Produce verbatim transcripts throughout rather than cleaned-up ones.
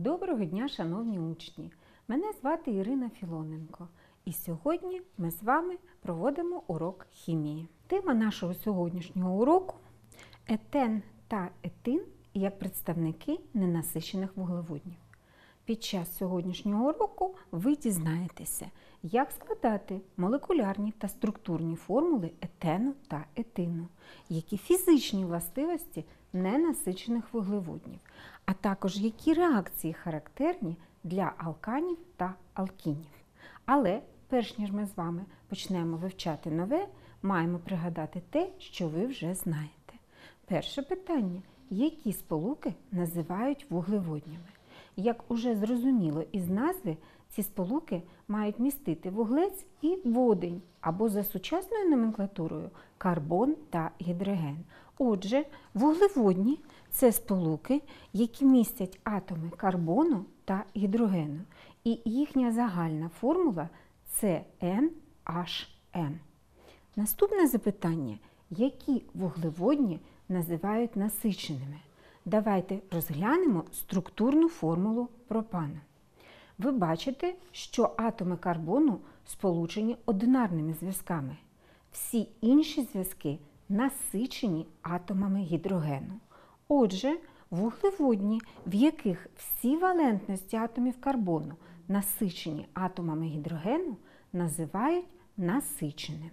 Доброго дня, шановні учні! Мене звати Ірина Філоненко, і сьогодні ми з вами проводимо урок хімії. Тема нашого сьогоднішнього уроку – етен та етин як представники ненасичених вуглеводнів. Під час сьогоднішнього уроку ви дізнаєтеся, як складати молекулярні та структурні формули етену та етину, які фізичні властивості ненасичених вуглеводнів, а також які реакції характерні для алканів та алкінів. Але перш ніж ми з вами почнемо вивчати нове, маємо пригадати те, що ви вже знаєте. Перше питання – які сполуки називають вуглеводнями? Як уже зрозуміло із назви, ці сполуки мають містити вуглець і водень, або за сучасною номенклатурою – карбон та гідроген. Отже, вуглеводні – це сполуки, які містять атоми карбону та гідрогену, і їхня загальна формула – це ен аш ем. Наступне запитання – які вуглеводні називають насиченими? Давайте розглянемо структурну формулу пропану. Ви бачите, що атоми карбону сполучені одинарними зв'язками. Всі інші зв'язки насичені атомами гідрогену. Отже, вуглеводні, в яких всі валентності атомів карбону насичені атомами гідрогену, називають насиченими.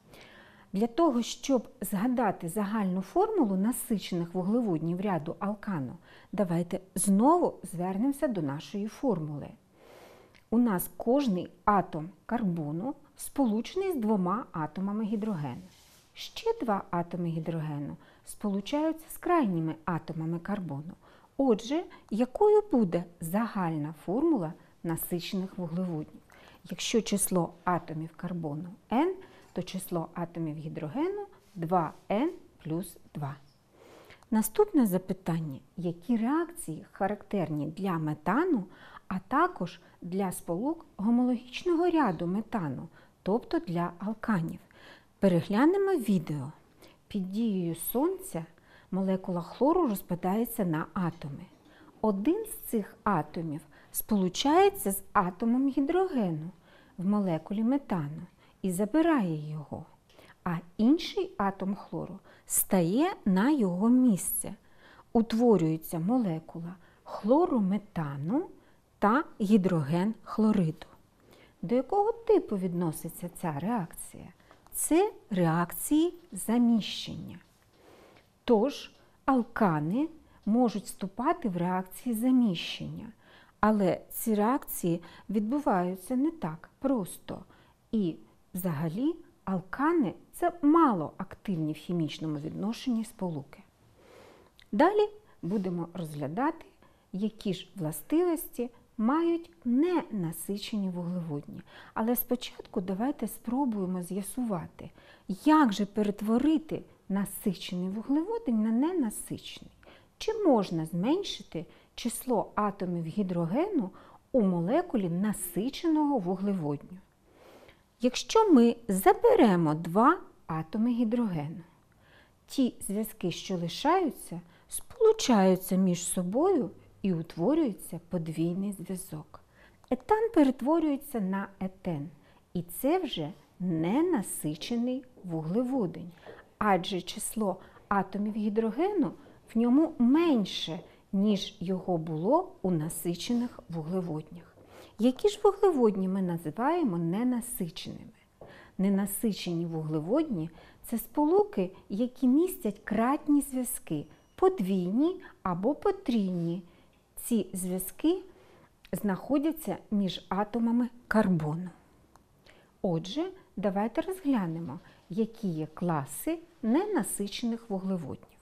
Для того, щоб згадати загальну формулу насичених вуглеводнів ряду алкану, давайте знову звернемося до нашої формули. У нас кожний атом карбону сполучений з двома атомами гідрогену. Ще два атоми гідрогену сполучаються з крайніми атомами карбону. Отже, якою буде загальна формула насичених вуглеводнів? Якщо число атомів карбону N, то число атомів гідрогену два ен плюс два. Наступне запитання – які реакції характерні для метану, а також для сполук гомологічного ряду метану, тобто для алканів? Переглянемо відео. Під дією сонця молекула хлору розпадається на атоми. Один з цих атомів сполучається з атомом гідрогену в молекулі метану і забирає його, а інший атом хлору стає на його місце. Утворюється молекула хлорометану та гідроген хлориду. До якого типу відноситься ця реакція? Це реакції заміщення. Тож, алкани можуть вступати в реакції заміщення, але ці реакції відбуваються не так просто. І взагалі алкани – це малоактивні в хімічному відношенні сполуки. Далі будемо розглядати, які ж властивості мають ненасичені вуглеводні. Але спочатку давайте спробуємо з'ясувати, як же перетворити насичений вуглеводень на ненасичений. Чи можна зменшити число атомів гідрогену у молекулі насиченого вуглеводню? Якщо ми заберемо два атоми гідрогену, ті зв'язки, що лишаються, сполучаються між собою і утворюється подвійний зв'язок. Етан перетворюється на етен, і це вже ненасичений вуглеводень, адже число атомів гідрогену в ньому менше, ніж його було у насичених вуглеводнях. Які ж вуглеводні ми називаємо ненасиченими? Ненасичені вуглеводні – це сполуки, які містять кратні зв'язки, подвійні або потрійні. Ці зв'язки знаходяться між атомами карбону. Отже, давайте розглянемо, які є класи ненасичених вуглеводнів.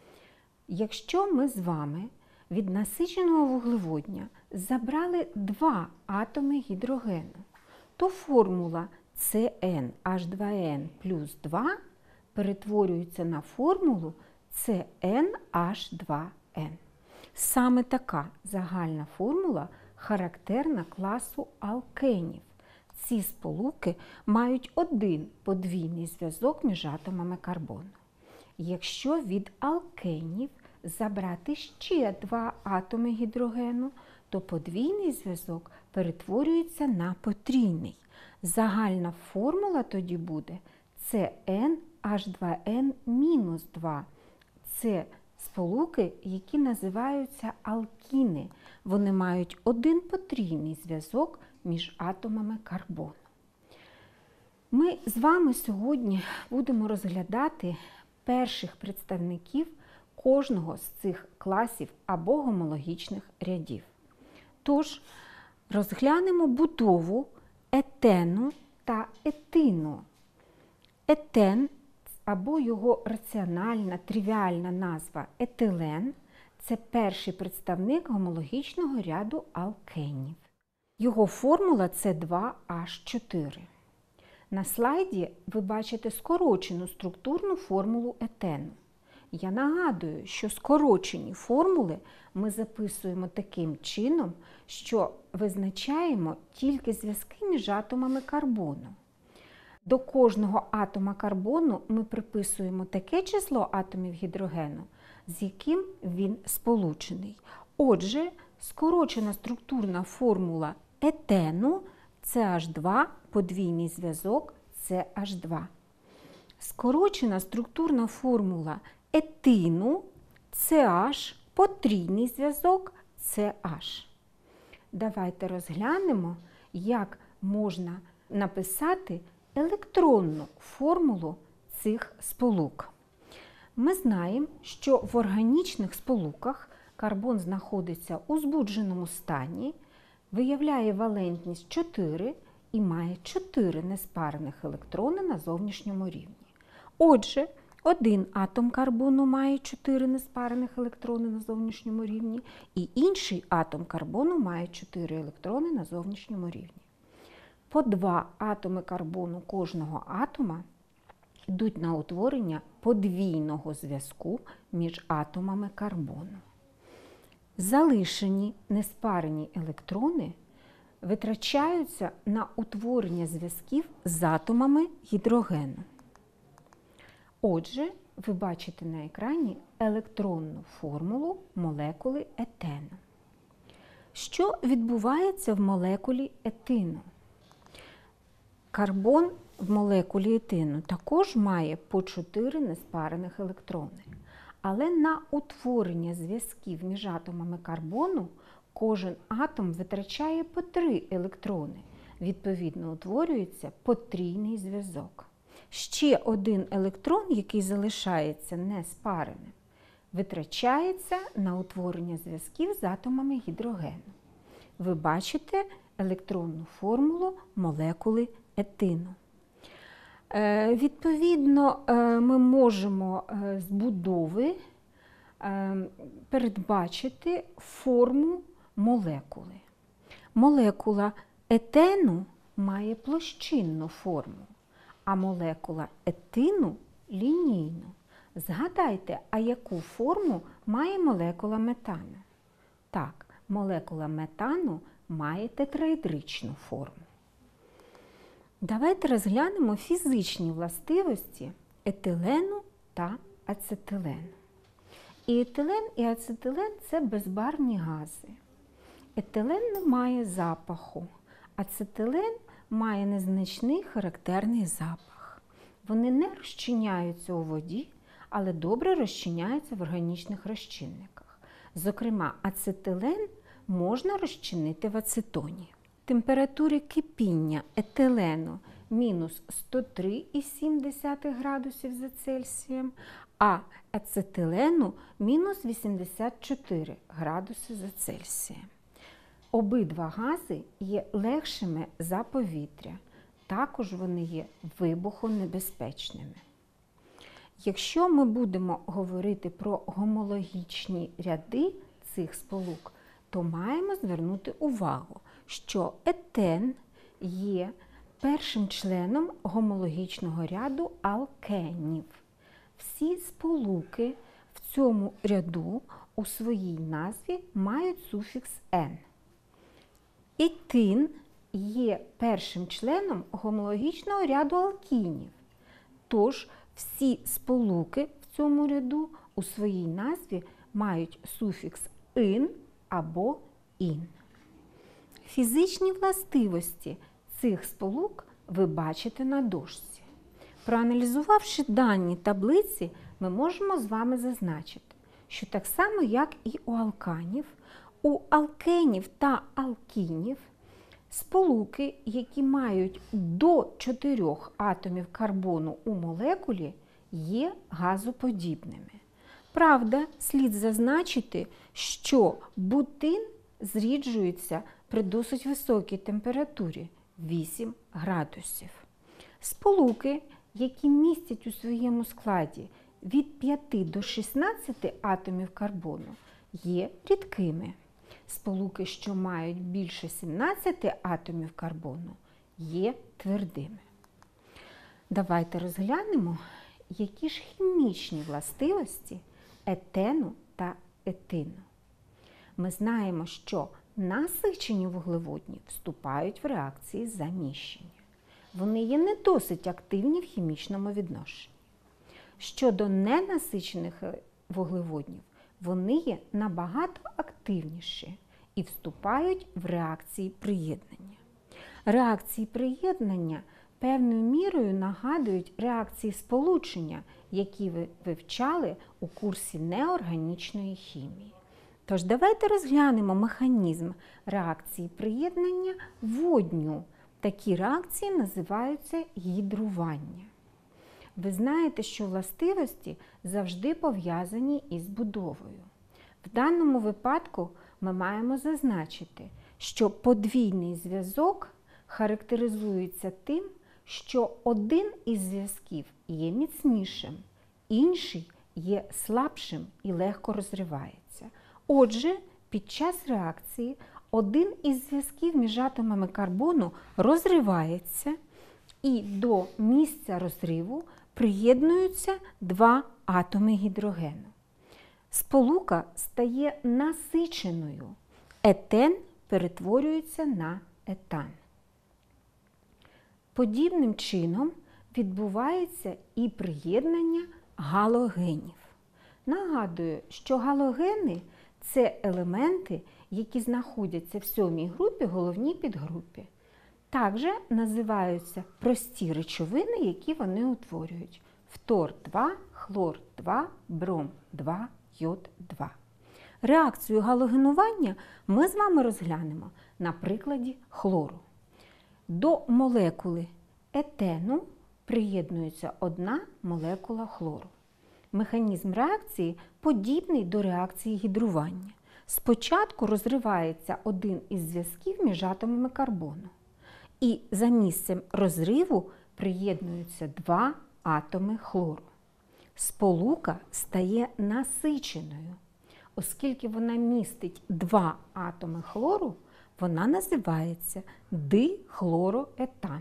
Якщо ми з вами від насиченого вуглеводня забрали два атоми гідрогену, то формула це ен аш два ен плюс два перетворюється на формулу це ен аш два ен. Саме така загальна формула характерна класу алкенів. Ці сполуки мають один подвійний зв'язок між атомами карбону. Якщо від алкенів забрати ще два атоми гідрогену, то подвійний зв'язок перетворюється на потрійний. Загальна формула тоді буде Це ен аш два ен мінус два. Це сполуки, які називаються алкіни. Вони мають один потрійний зв'язок між атомами карбону. Ми з вами сьогодні будемо розглядати перших представників кожного з цих класів або гомологічних рядів. Тож, розглянемо будову етену та етину. Етен або його раціональна, тривіальна назва етилен – це перший представник гомологічного ряду алкенів. Його формула – це два аш чотири. На слайді ви бачите скорочену структурну формулу етену. Я нагадую, що скорочені формули ми записуємо таким чином, що визначаємо тільки зв'язки між атомами карбону. До кожного атома карбону ми приписуємо таке число атомів гідрогену, з яким він сполучений. Отже, скорочена структурна формула етену – це аш два, подвійний зв'язок – це аш два. Скорочена структурна формула етину – це аш, потрійний зв'язок – це аш. Давайте розглянемо, як можна написати електронну формулу цих сполук. Ми знаємо, що в органічних сполуках карбон знаходиться у збудженому стані, виявляє валентність чотири і має чотири неспарених електрони на зовнішньому рівні. Отже, один атом карбону має чотири неспарених електрони на зовнішньому рівні, і інший атом карбону має чотири електрони на зовнішньому рівні. По два атоми карбону кожного атома йдуть на утворення подвійного зв'язку між атомами карбону. Залишені неспарені електрони витрачаються на утворення зв'язків з атомами гідрогену. Отже, ви бачите на екрані електронну формулу молекули етену. Що відбувається в молекулі етину? Карбон в молекулі етину також має по чотири неспарених електрони. Але на утворення зв'язків між атомами карбону кожен атом витрачає по три електрони. Відповідно, утворюється потрійний зв'язок. Ще один електрон, який залишається неспареним, витрачається на утворення зв'язків з атомами гідрогену. Ви бачите електронну формулу молекули етину. Е, відповідно, е, ми можемо е, з будови е, передбачити форму молекули. Молекула етену має площинну форму, а молекула етину – лінійну. Згадайте, а яку форму має молекула метану? Так, молекула метану має тетраедричну форму. Давайте розглянемо фізичні властивості етилену та ацетилену. І етилен, і ацетилен – це безбарвні гази. Етилен не має запаху, ацетилен має незначний характерний запах. Вони не розчиняються у воді, але добре розчиняються в органічних розчинниках. Зокрема, ацетилен можна розчинити в ацетоні. Температури кипіння етилену мінус сто три цілих сім десятих градусів за Цельсієм, а ацетилену мінус вісімдесят чотири градуси за Цельсієм. Обидва гази є легшими за повітря, також вони є вибухонебезпечними. Якщо ми будемо говорити про гомологічні ряди цих сполук, то маємо звернути увагу, що етен є першим членом гомологічного ряду алкенів. Всі сполуки в цьому ряду у своїй назві мають суфікс «ен». Етин є першим членом гомологічного ряду алкінів. Тож всі сполуки в цьому ряду у своїй назві мають суфікс «ин» або «ін». Фізичні властивості цих сполук ви бачите на дошці. Проаналізувавши дані таблиці, ми можемо з вами зазначити, що так само, як і у алканів, у алкенів та алкінів сполуки, які мають до чотирьох атомів карбону у молекулі, є газоподібними. Правда, слід зазначити, що бутин зріджується при досить високій температурі – вісім градусів. Сполуки, які містять у своєму складі від п'яти до шістнадцяти атомів карбону, є рідкими. Сполуки, що мають більше сімнадцяти атомів карбону, є твердими. Давайте розглянемо, які ж хімічні властивості етену та етину. Ми знаємо, що насичені вуглеводні вступають в реакції заміщення. Вони є не досить активні в хімічному відношенні. Щодо ненасичених вуглеводнів, вони є набагато активніші і вступають в реакції приєднання. Реакції приєднання певною мірою нагадують реакції сполучення, які ви вивчали у курсі неорганічної хімії. Тож давайте розглянемо механізм реакції приєднання водню. Такі реакції називаються гідрування. Ви знаєте, що властивості завжди пов'язані із будовою. В даному випадку ми маємо зазначити, що подвійний зв'язок характеризується тим, що один із зв'язків є міцнішим, інший є слабшим і легко розривається. Отже, під час реакції один із зв'язків між атомами карбону розривається, і до місця розриву приєднуються два атоми гідрогену. Сполука стає насиченою. Етен перетворюється на етан. Подібним чином відбувається і приєднання галогенів. Нагадую, що галогени – це елементи, які знаходяться в сьомій групі, головній підгрупі. Також називаються прості речовини, які вони утворюють. Фтор два, хлор два, бром два, йод два. Реакцію галогенування ми з вами розглянемо на прикладі хлору. До молекули етену приєднується одна молекула хлору. Механізм реакції подібний до реакції гідрування. Спочатку розривається один із зв'язків між атомами карбону. І за місцем розриву приєднуються два атоми хлору. Сполука стає насиченою. Оскільки вона містить два атоми хлору, вона називається дихлороетан.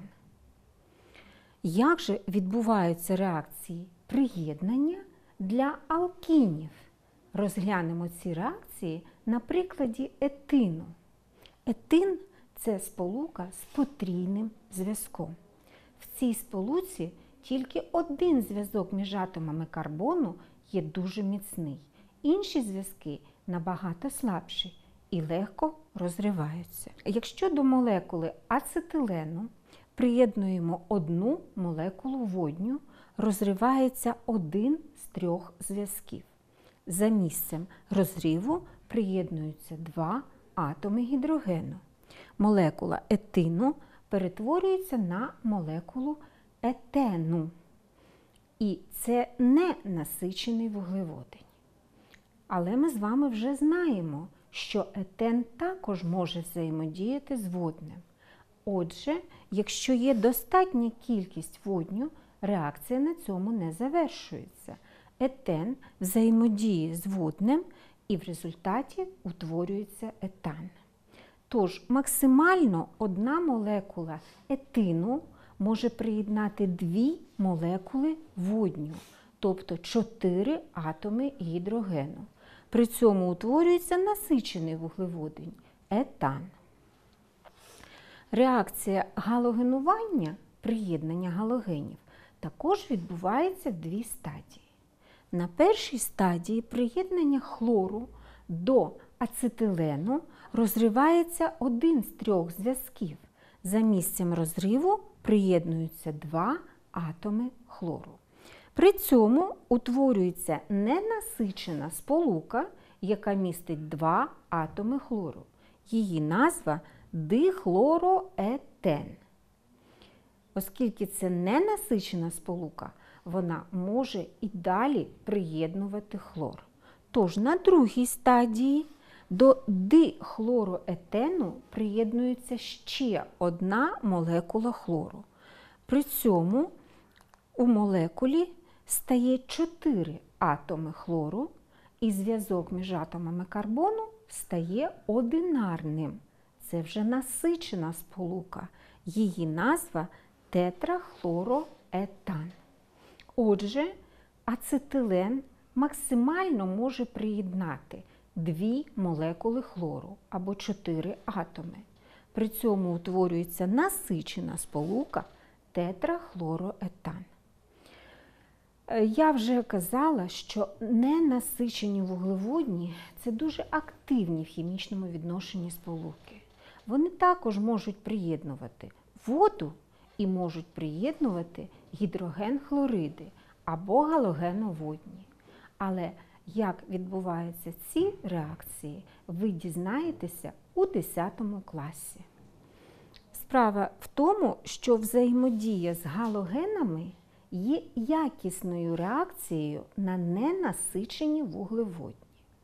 Як же відбуваються реакції приєднання для алкінів? Розглянемо ці реакції на прикладі етину. Етин – це сполука з потрійним зв'язком. В цій сполуці тільки один зв'язок між атомами карбону є дуже міцний. Інші зв'язки набагато слабші і легко розриваються. Якщо до молекули ацетилену приєднуємо одну молекулу водню, розривається один з трьох зв'язків. За місцем розриву приєднуються два атоми гідрогену. Молекула етину перетворюється на молекулу етену. І це не насичений вуглеводень. Але ми з вами вже знаємо, що етен також може взаємодіяти з воднем. Отже, якщо є достатня кількість водню, реакція на цьому не завершується. Етен взаємодіє з воднем і в результаті утворюється етан. Тож максимально одна молекула етину може приєднати дві молекули водню, тобто чотири атоми гідрогену. При цьому утворюється насичений вуглеводень – етан. Реакція галогенування, приєднання галогенів, також відбувається в дві стадії. На першій стадії приєднання хлору до ацетилену розривається один з трьох зв'язків. За місцем розриву приєднуються два атоми хлору. При цьому утворюється ненасичена сполука, яка містить два атоми хлору. Її назва дихлороетен. Оскільки це ненасичена сполука, вона може і далі приєднувати хлор. Тож на другій стадії до дихлороетену приєднується ще одна молекула хлору. При цьому у молекулі стає чотири атоми хлору, і зв'язок між атомами карбону стає одинарним. Це вже насичена сполука. Її назва тетрахлороетан. Отже, ацетилен максимально може приєднати дві молекули хлору або чотири атоми. При цьому утворюється насичена сполука тетрахлороетан. Я вже казала, що ненасичені вуглеводні – це дуже активні в хімічному відношенні сполуки. Вони також можуть приєднувати воду і можуть приєднувати гідроген-хлориди або галогеноводні. Але як відбуваються ці реакції, ви дізнаєтеся у десятому класі. Справа в тому, що взаємодія з галогенами є якісною реакцією на ненасичені вуглеводні.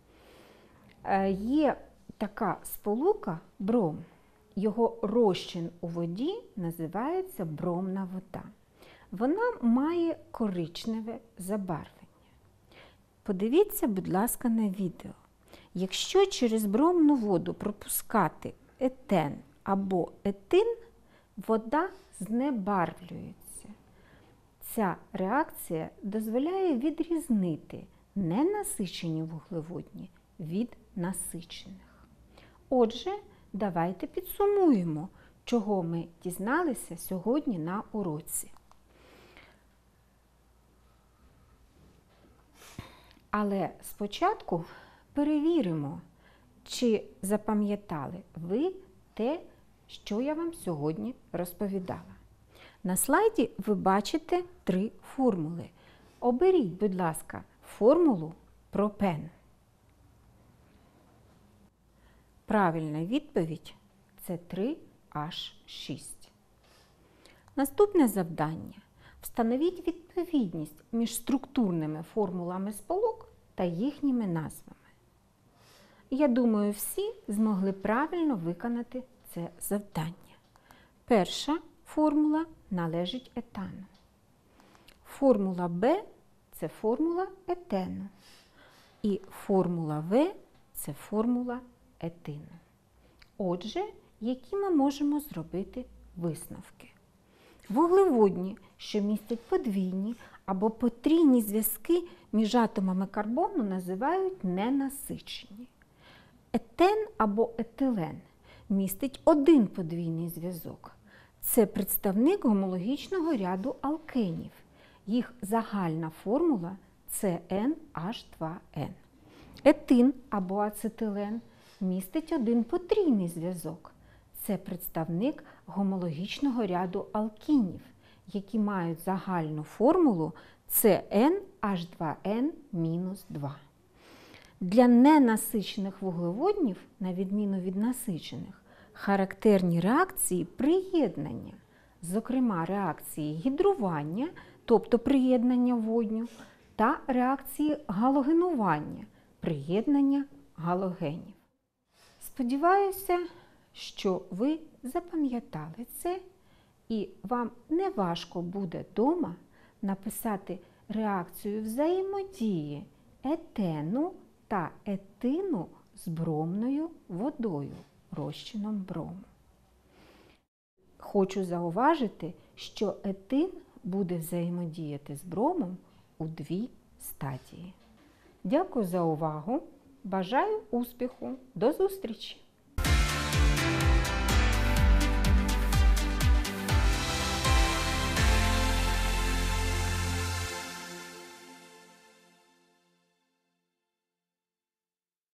Є така сполука бром. Його розчин у воді називається бромна вода. Вона має коричневе забарвлення. Подивіться, будь ласка, на відео. Якщо через бромну воду пропускати етен або етин, вода знебарвлюється. Ця реакція дозволяє відрізнити ненасичені вуглеводні від насичених. Отже, давайте підсумуємо, чого ми дізналися сьогодні на уроці. Але спочатку перевіримо, чи запам'ятали ви те, що я вам сьогодні розповідала. На слайді ви бачите три формули. Оберіть, будь ласка, формулу пропен. Правильна відповідь – це три аш шість. Наступне завдання. Встановіть відповідність між структурними формулами сполук та їхніми назвами. Я думаю, всі змогли правильно виконати це завдання. Перша формула належить етану. Формула Б – це формула етену. І формула В – це формула етину. Отже, які ми можемо зробити висновки? Вуглеводні, що містять подвійні або потрійні зв'язки між атомами карбону, називають ненасичені. Етен або етилен містить один подвійний зв'язок. Це представник гомологічного ряду алкенів. Їх загальна формула – це ен аш два ен. Етин або ацетилен містить один потрійний зв'язок. Це представник гомологічного ряду алкінів, які мають загальну формулу це ен аш два ен мінус два. Для ненасичених вуглеводнів, на відміну від насичених, характерні реакції приєднання, зокрема реакції гідрування, тобто приєднання водню, та реакції галогенування, приєднання галогенів. Сподіваюся, що ви запам'ятали це і вам не важко буде вдома написати реакцію взаємодії етену та етину з бромною водою, розчином брому. Хочу зауважити, що етин буде взаємодіяти з бромом у дві стадії. Дякую за увагу. Бажаю успіху. До зустрічі!